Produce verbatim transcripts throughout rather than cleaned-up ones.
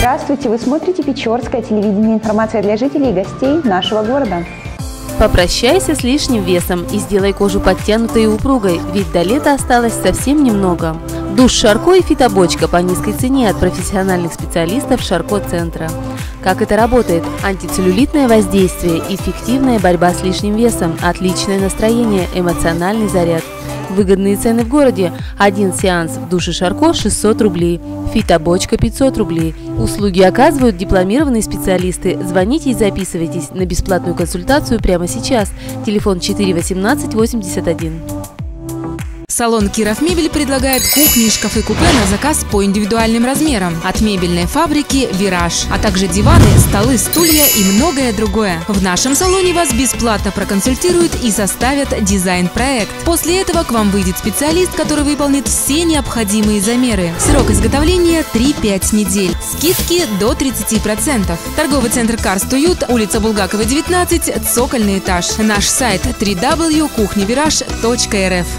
Здравствуйте! Вы смотрите Печорское телевидение. Информация для жителей и гостей нашего города. Попрощайся с лишним весом и сделай кожу подтянутой и упругой, ведь до лета осталось совсем немного. Душ Шарко и фитобочка по низкой цене от профессиональных специалистов Шарко-центра. Как это работает? Антицеллюлитное воздействие, эффективная борьба с лишним весом, отличное настроение, эмоциональный заряд. Выгодные цены в городе. Один сеанс в душе Шарко шестьсот рублей, фитобочка пятьсот рублей. Услуги оказывают дипломированные специалисты. Звоните и записывайтесь на бесплатную консультацию прямо сейчас. Телефон четыре восемнадцать восемьдесят один. Салон Киров Мебель предлагает кухни, шкафы, купе на заказ по индивидуальным размерам. От мебельной фабрики «Вираж», а также диваны, столы, стулья и многое другое. В нашем салоне вас бесплатно проконсультируют и составят дизайн-проект. После этого к вам выйдет специалист, который выполнит все необходимые замеры. Срок изготовления три-пять недель. Скидки до тридцати процентов. Торговый центр Карст Уют, улица Булгакова, девятнадцать, цокольный этаж. Наш сайт дабл ю дабл ю точка кухня вираж точка эр эф.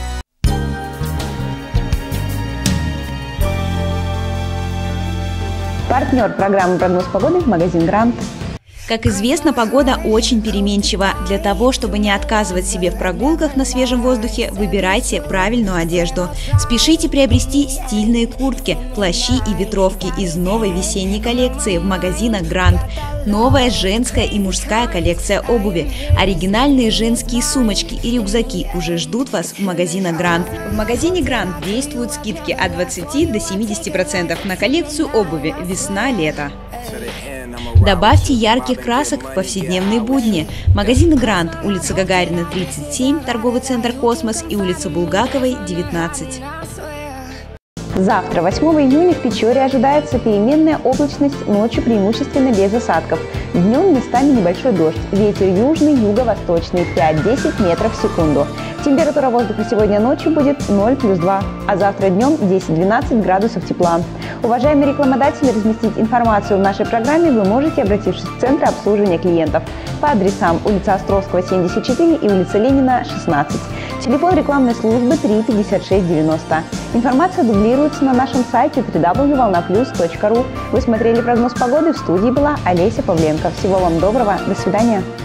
Партнер программы «Прогноз погоды» – магазин «Грант». Как известно, погода очень переменчива. Для того, чтобы не отказывать себе в прогулках на свежем воздухе, выбирайте правильную одежду. Спешите приобрести стильные куртки, плащи и ветровки из новой весенней коллекции в магазинах «Грант». Новая женская и мужская коллекция обуви. Оригинальные женские сумочки и рюкзаки уже ждут вас в магазинах «Грант». В магазине «Грант» действуют скидки от двадцати до семидесяти процентов на коллекцию обуви весна-лето. Добавьте ярких красок в повседневные будни. Магазины «Грант», улица Гагарина, тридцать семь, торговый центр «Космос» и улица Булгаковой, девятнадцать. Завтра, восьмого июня, в Печоре ожидается переменная облачность, ночью преимущественно без осадков. Днем местами небольшой дождь. Ветер южный, юго-восточный пять-десять метров в секунду. Температура воздуха сегодня ночью будет ноль плюс два, а завтра днем десять-двенадцать градусов тепла. Уважаемые рекламодатели, разместить информацию в нашей программе вы можете, обратившись в Центр обслуживания клиентов по адресам улица Островского, семьдесят четыре и улица Ленина, шестнадцать. Телефон рекламной службы три пятьдесят шесть девяносто. Информация дублируется на нашем сайте дабл ю дабл ю точка волна плюс точка ру. Вы смотрели прогноз погоды, в студии была Олеся Павленко. Всего вам доброго, до свидания.